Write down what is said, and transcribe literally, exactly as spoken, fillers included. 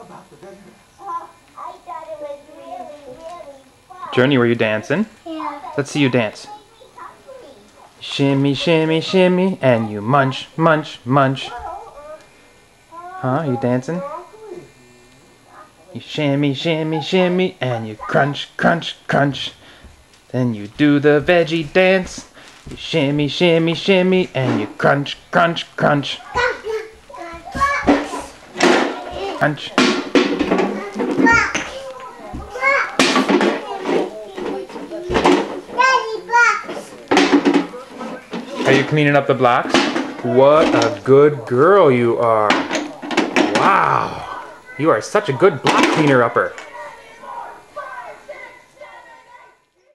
Jurnye, were you dancing? Yeah. Let's see you dance. Shimmy, shimmy, shimmy, and you munch, munch, munch. Huh? You dancing? You shimmy, shimmy, shimmy, and you crunch, crunch, crunch. Then you do the veggie dance. You shimmy, shimmy, shimmy, and you crunch, crunch, crunch. Crunch. Are you cleaning up the blocks? What a good girl you are. Wow. You are such a good block cleaner upper.